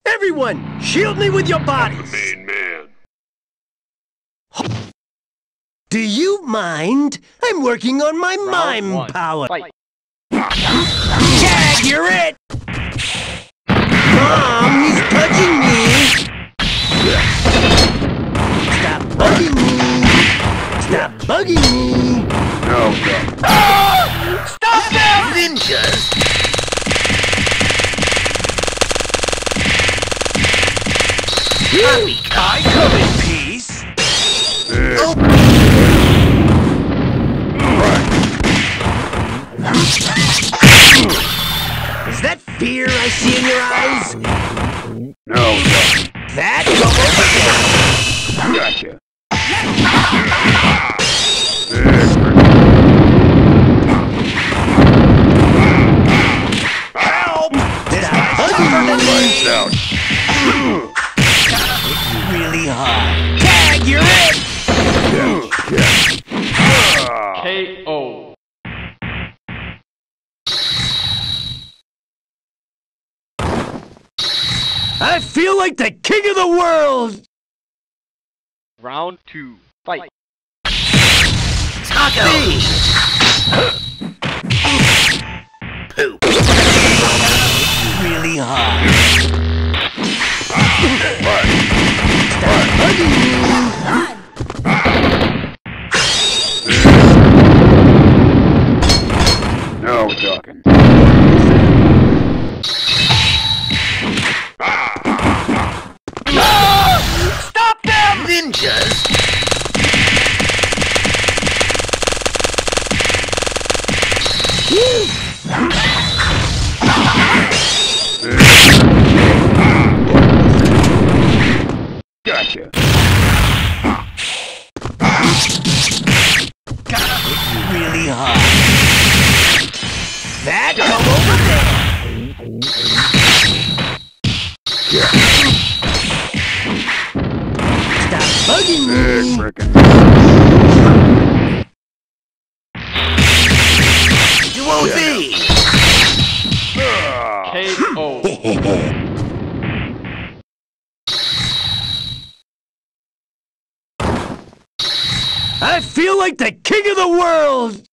Everyone, shield me with your bodies! Main man. Do you mind? I'm working on my mime one. power. Fight. Tag, you're it! Mom, he's touching me! Stop bugging me! Stop bugging me! No, no. Stop them! Ninjas! I come in peace! Oh. Is that fear I see in your eyes? No, no. That come over there! Gotcha. Help! This guy's tougher than me! Lights out. Really hard. Tag, you're it! KO. I feel like the king of the world! Round 2. Fight. Taco! Poop. Really hard. Stop hugging me! No talking. Stop them! Ninjas! Gotcha. Really hard. That come over there! Stop bugging me! Frickin'. You won't be! KO. I feel like the king of the world!